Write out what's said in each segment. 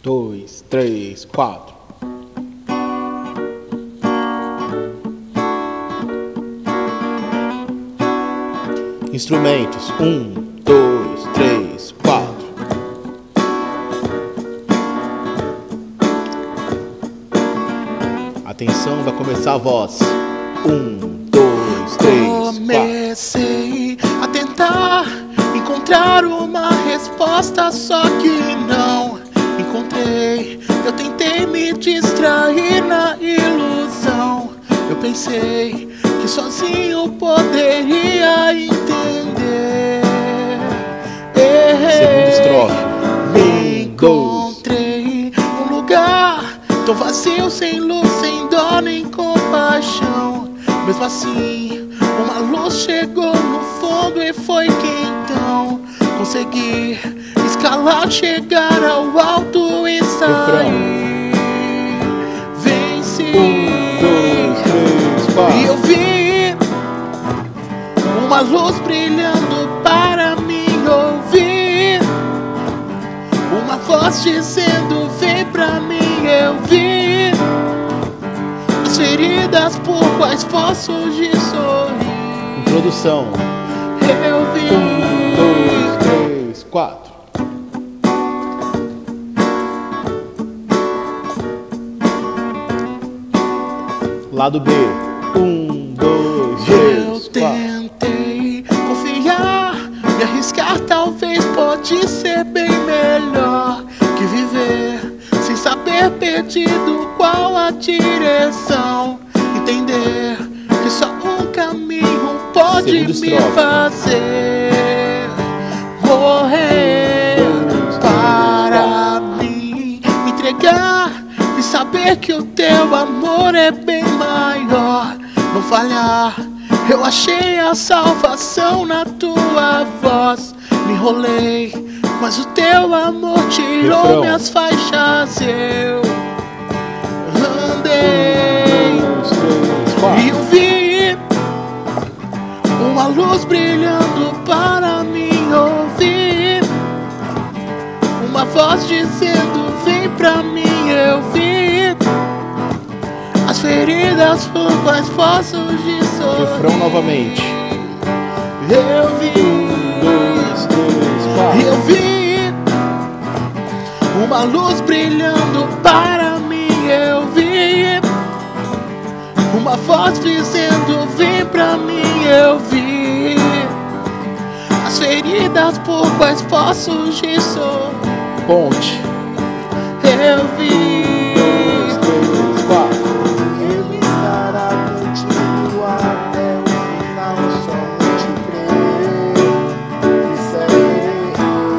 2, 3, 4. Instrumentos. 1, 2, 3, 4. Atenção, vai começar a voz. 1, 2, 3, 4. Comecei a tentar encontrar uma resposta, só que não encontrei. Eu tentei me distrair na ilusão. Eu pensei que sozinho poderia entender. Segunda estrofe. Me encontrei num lugar tão vazio, sem luz, sem dó nem compaixão. Mesmo assim, uma luz chegou no fundo e foi que então consegui escalar, chegar ao alto e sair. Venci. 1, 2, 3, 4. E eu vi uma luz brilhando para me ouvir, uma voz dizendo vem pra mim. Eu vi as feridas por quais posso de sorrir. Introdução. Eu vi 1, 2, 3, 4. Lado B. 1, 2, 3, 4. Eu tentei confiar, me arriscar, talvez pode ser bem melhor que viver sem saber perdido qual a direção. Entender que só um caminho pode Segunda me estrofe. fazer morrer. Para mim, me entregar e saber que o teu amor é bem maior. Não falhar, eu achei a salvação na tua voz. Me enrolei, mas o teu amor tirou Refrão. minhas faixas. Eu andei 1, 2, 3, 4. e eu vi uma luz brilhando para me ouvir, uma voz dizendo vem pra mim. Eu vi as feridas por quais posso de sorrir. Refrão novamente. Eu vi 2, 3, 4. e eu vi uma luz brilhando para mim. Eu vi uma voz dizendo vem pra mim. Eu vi as feridas por quais posso de sorrir. Ponte. Eu vi 2, 3, 4. Ele estará contigo até o final, somente crer e fé.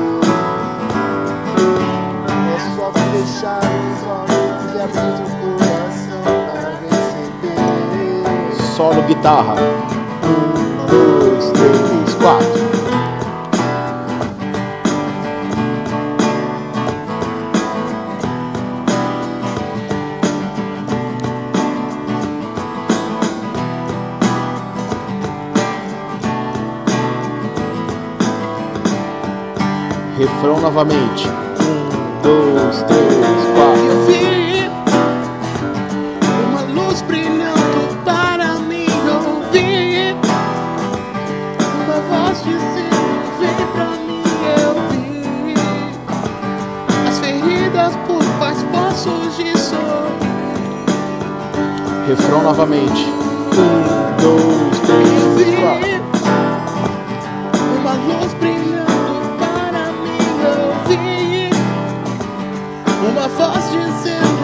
É só fechar os olhos e abrir o coração para receber. Solo guitarra. 1, 2, 3, 4. Refrão novamente. 1, 2, 3, 4. Eu vi uma luz brilhando para me ouvir, uma voz dizendo vem pra mim. Eu vi as feridas por quais posso de sorrir. Refrão novamente. 1, 2, Eu 3, vi 4. uma luz brilhando para me ouvir, uma voz dizendo